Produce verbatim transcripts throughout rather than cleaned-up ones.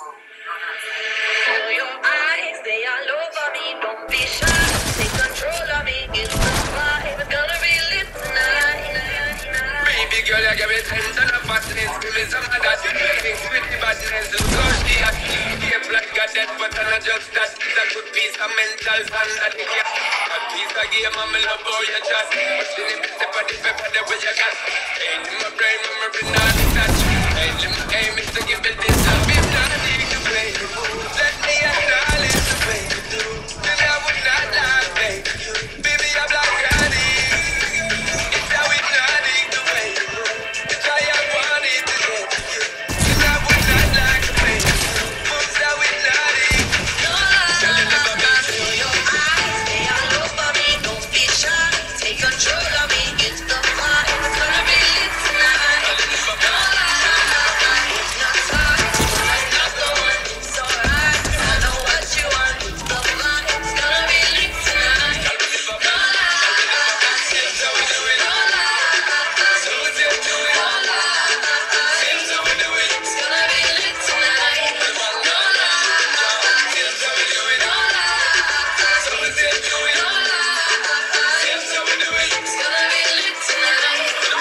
your eyes, they all over me. Don't be shy, take control of me. It's the vibe, it's gonna be lit tonight. Baby girl, you give me ten ton of fatness. Give me some of that mix with the badness. Look how she a keep like a dead, but I'm not just that. It's a good piece of mental sand that you get. A piece of game, I'm in love how you just. But she need me step on the pepper, the way you got. Ain't in my brain, memory not touch. Ain't in my aim is to give it this love. If not, need to play the moves. Let me acknowledge the way you do. Then I would not lie, baby. Baby, I'm like Johnny. It's how we not need the way you move. It's how I want it to get to you. Then I would not like the way you move. Moves how we not need. No lie, feel your eyes, they all over me. Don't be shy, take control of me. It's the vibe, it's gonna be lit tonight. No lie, it's not time, it's not going. It's alright, I know what you want. It's the vibe, it's gonna be lit tonight. No lie, it's how we do it. No lie, So we just do it. no lie, It's how we do it. it's gonna be lit tonight. No lie, It's how we do it. no lie, So we just do it. no lie. It's how we do it. It's gonna be lit tonight. So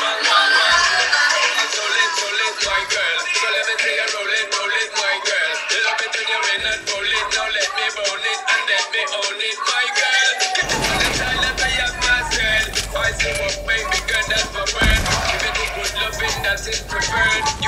lit, so lit, my girl. So let me take a roll it, roll it, my girl. You love it when you're in and roll it. Now let me roll it and let me own it, my girl. Give it to the child that I have myself. I say, what baby girl, that's my word. Give it the good loving that is preferred.